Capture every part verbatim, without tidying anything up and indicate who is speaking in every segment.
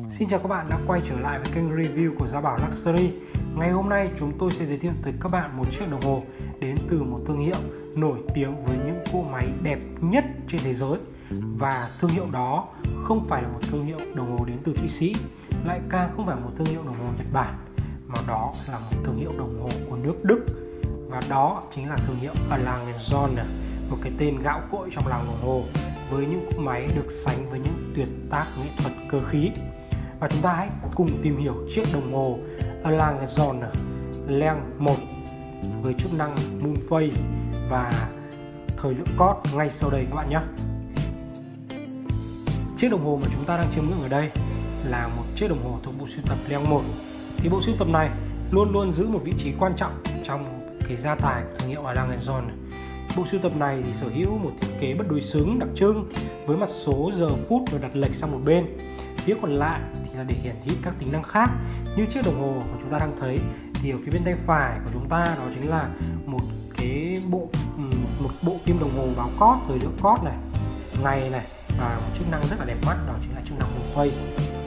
Speaker 1: Xin chào các bạn đã quay trở lại với kênh review của Gia Bảo Luxury. Ngày hôm nay chúng tôi sẽ giới thiệu tới các bạn một chiếc đồng hồ đến từ một thương hiệu nổi tiếng với những cỗ máy đẹp nhất trên thế giới. Và thương hiệu đó không phải là một thương hiệu đồng hồ đến từ Thụy Sĩ, lại càng không phải một thương hiệu đồng hồ Nhật Bản, mà đó là một thương hiệu đồng hồ của nước Đức. Và đó chính là thương hiệu A. Lange and Söhne, một cái tên gạo cội trong làng đồng hồ, với những cỗ máy được sánh với những tuyệt tác nghệ thuật cơ khí. Và chúng ta hãy cùng tìm hiểu chiếc đồng hồ A. Lange and Söhne Lange một với chức năng Moon Phase và thời lượng cót ngay sau đây các bạn nhé. Chiếc đồng hồ mà chúng ta đang chiêm ngưỡng ở đây là một chiếc đồng hồ thuộc bộ sưu tập Lange một. Thì bộ sưu tập này luôn luôn giữ một vị trí quan trọng trong cái gia tài của thương hiệu A. Lange and Söhne. Bộ sưu tập này thì sở hữu một thiết kế bất đối xứng đặc trưng với mặt số, giờ, phút và đặt lệch sang một bên. Phía còn lại thì là để hiển thị các tính năng khác. Như chiếc đồng hồ mà chúng ta đang thấy thì ở phía bên tay phải của chúng ta đó chính là một cái bộ một bộ kim đồng hồ báo cót, thời lượng cót này, ngày này, và một chức năng rất là đẹp mắt đó chính là chức năng Moon Phase.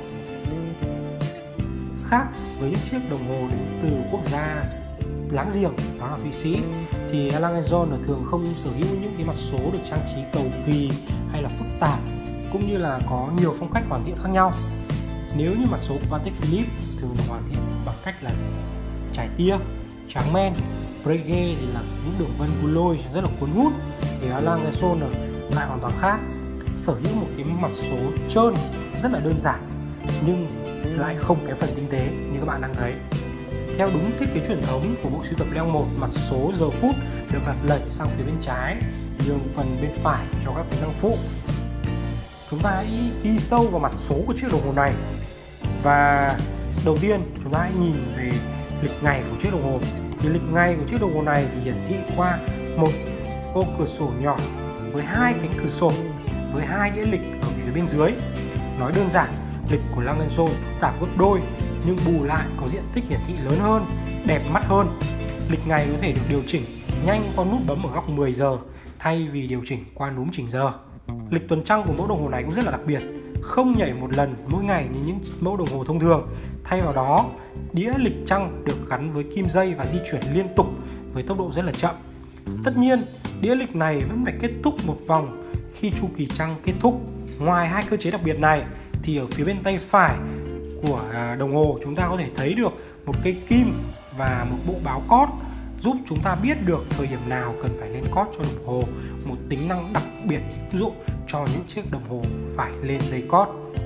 Speaker 1: Khác với những chiếc đồng hồ đến từ quốc gia láng giềng đó là Thụy Sĩ thì A. Lange and Söhne thường không sở hữu những cái mặt số được trang trí cầu kỳ hay là phức tạp, cũng như là có nhiều phong cách hoàn thiện khác nhau. Nếu như mặt số của Patek Philippe thường được hoàn thiện bằng cách là trải tia, tráng men, breguet thì là những đường vân Goulois rất là cuốn hút, thì A. Lange and Söhne lại hoàn toàn khác, sở hữu một cái mặt số trơn rất là đơn giản nhưng lại không kém phần tinh tế như các bạn đang thấy. Theo đúng thiết kế truyền thống của bộ sưu tập Lange một, mặt số, giờ, phút được đặt lệch sang phía bên trái, nhường phần bên phải cho các tính năng phụ. Chúng ta hãy đi sâu vào mặt số của chiếc đồng hồ này. Và đầu tiên chúng ta hãy nhìn về lịch ngày của chiếc đồng hồ. Thì lịch ngày của chiếc đồng hồ này thì hiển thị qua một ô cửa sổ nhỏ với hai cánh cửa sổ với hai đĩa lịch ở phía bên dưới. Nói đơn giản, lịch của Lange and Söhne phức tạp gấp đôi nhưng bù lại có diện tích hiển thị lớn hơn, đẹp mắt hơn. Lịch ngày có thể được điều chỉnh nhanh qua nút bấm ở góc mười giờ thay vì điều chỉnh qua núm chỉnh giờ. Lịch tuần trăng của mẫu đồng hồ này cũng rất là đặc biệt, không nhảy một lần mỗi ngày như những mẫu đồng hồ thông thường. Thay vào đó, đĩa lịch trăng được gắn với kim dây và di chuyển liên tục với tốc độ rất là chậm. Tất nhiên, đĩa lịch này vẫn phải kết thúc một vòng khi chu kỳ trăng kết thúc. Ngoài hai cơ chế đặc biệt này thì ở phía bên tay phải của đồng hồ chúng ta có thể thấy được một cây kim và một bộ báo cót giúp chúng ta biết được thời điểm nào cần phải lên cót cho đồng hồ, một tính năng đặc biệt áp dụng cho những chiếc đồng hồ phải lên dây cót.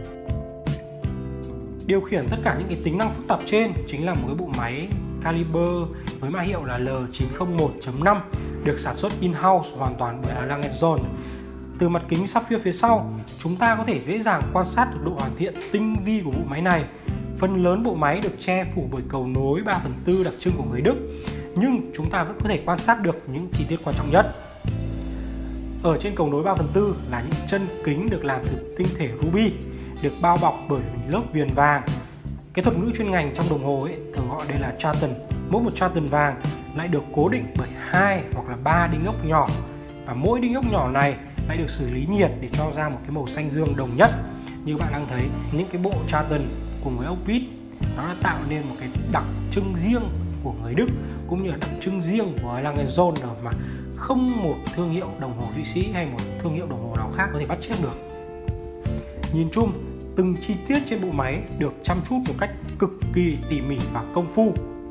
Speaker 1: Điều khiển tất cả những cái tính năng phức tạp trên chính là một cái bộ máy caliber với mã hiệu là L chín không một chấm năm được sản xuất in-house hoàn toàn bởi A. Lange and Söhne. Từ mặt kính sapphire phía sau, chúng ta có thể dễ dàng quan sát được độ hoàn thiện tinh vi của bộ máy này. Phần lớn bộ máy được che phủ bởi cầu nối ba phần tư đặc trưng của người Đức, nhưng chúng ta vẫn có thể quan sát được những chi tiết quan trọng nhất. Ở trên cầu nối ba phần tư là những chân kính được làm từ tinh thể ruby, được bao bọc bởi lớp viền vàng. Cái thuật ngữ chuyên ngành trong đồng hồ ấy, thường gọi đây là charton. Mỗi một charton vàng lại được cố định bởi hai hoặc là ba đinh ốc nhỏ, và mỗi đinh ốc nhỏ này lại được xử lý nhiệt để cho ra một cái màu xanh dương đồng nhất. Như bạn đang thấy, những cái bộ charton cùng với ốc vít nó đã tạo nên một cái đặc trưng riêng của người Đức, cũng như là đặc trưng riêng của Lange and Söhne mà không một thương hiệu đồng hồ Thụy Sĩ hay một thương hiệu đồng hồ nào khác có thể bắt chước được. Nhìn chung, từng chi tiết trên bộ máy được chăm chút một cách cực kỳ tỉ mỉ và công phu.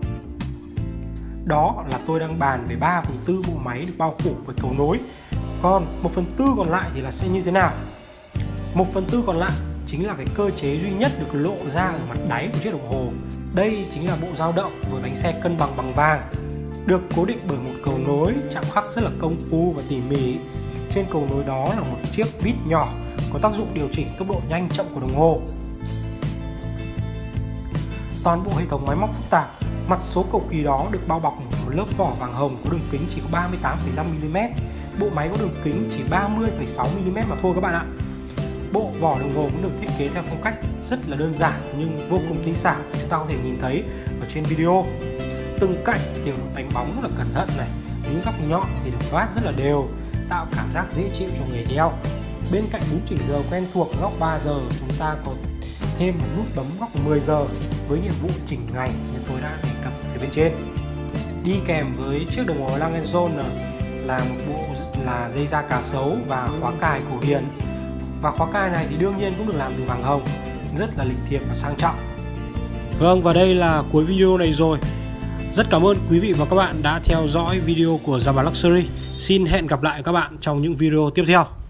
Speaker 1: Đó là tôi đang bàn về ba phần tư bộ máy được bao phủ bởi cầu nối. Còn một phần tư còn lại thì là sẽ như thế nào? Một phần tư còn lại chính là cái cơ chế duy nhất được lộ ra ở mặt đáy của chiếc đồng hồ. Đây chính là bộ dao động với bánh xe cân bằng bằng vàng, được cố định bởi một cầu nối chạm khắc rất là công phu và tỉ mỉ. Trên cầu nối đó là một chiếc vít nhỏ có tác dụng điều chỉnh tốc độ nhanh chậm của đồng hồ. Toàn bộ hệ thống máy móc phức tạp, mặt số cầu kỳ đó được bao bọc một lớp vỏ vàng hồng có đường kính chỉ có ba mươi tám phẩy năm mi li mét. Bộ máy có đường kính chỉ ba mươi phẩy sáu mi li mét mà thôi các bạn ạ. Bộ vỏ đồng hồ cũng được thiết kế theo phong cách rất là đơn giản nhưng vô cùng tinh xảo, chúng ta có thể nhìn thấy ở trên video. Từng cạnh đều được đánh bóng rất là cẩn thận này, những góc nhọn thì được vát rất là đều, tạo cảm giác dễ chịu cho người đeo. Bên cạnh núm chỉnh giờ quen thuộc góc ba giờ, chúng ta có thêm một nút bấm góc mười giờ với nhiệm vụ chỉnh ngày như tôi đã đề cập phía bên trên. Đi kèm với chiếc đồng hồ Lange Jones là một bộ là dây da cá sấu và khóa cài cổ điển. Và khóa cài này thì đương nhiên cũng được làm từ vàng hồng, rất là lịch thiệp và sang trọng. Vâng, và đây là cuối video này rồi. Rất cảm ơn quý vị và các bạn đã theo dõi video của Gia Bảo Luxury. Xin hẹn gặp lại các bạn trong những video tiếp theo.